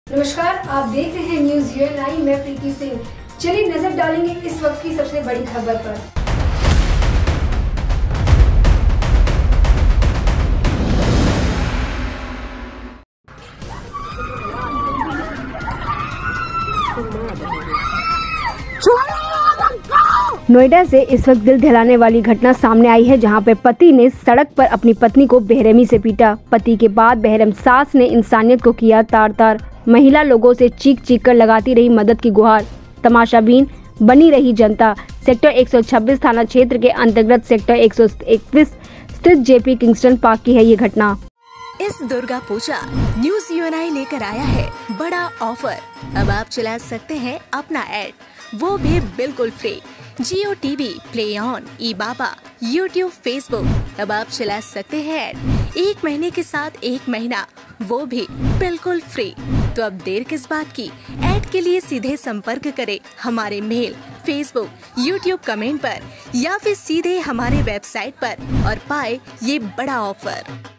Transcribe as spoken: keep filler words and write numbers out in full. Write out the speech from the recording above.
नमस्कार, आप देख रहे हैं न्यूज यूएनआई। मैं प्रीति सिंह। चलिए नजर डालेंगे इस वक्त की सबसे बड़ी खबर पर। नोएडा से इस वक्त दिल दहलाने वाली घटना सामने आई है, जहां पे पति ने सड़क पर अपनी पत्नी को बेरहमी से पीटा। पति के बाद बेरहम सास ने इंसानियत को किया तार तार। महिला लोगों से चीख चीख कर लगाती रही मदद की गुहार। तमाशाबीन बनी रही जनता। सेक्टर एक सौ छब्बीस थाना क्षेत्र के अंतर्गत सेक्टर एक सौ इक्कीस स्थित जेपी किंगस्टन पार्क की है ये घटना। इस दुर्गा पूजा न्यूज यूएनआई लेकर आया है बड़ा ऑफर। अब आप चला सकते हैं अपना एड, वो भी बिल्कुल फ्री। जियो टीवी, प्ले ऑन, ई बाबा, यूट्यूब, फेसबुक। अब आप चला सकते हैं ऐड एक महीने के साथ एक महीना, वो भी बिल्कुल फ्री। तो अब देर किस बात की, ऐड के लिए सीधे संपर्क करें हमारे मेल, फेसबुक, यूट्यूब कमेंट पर या फिर सीधे हमारे वेबसाइट पर और पाए ये बड़ा ऑफर।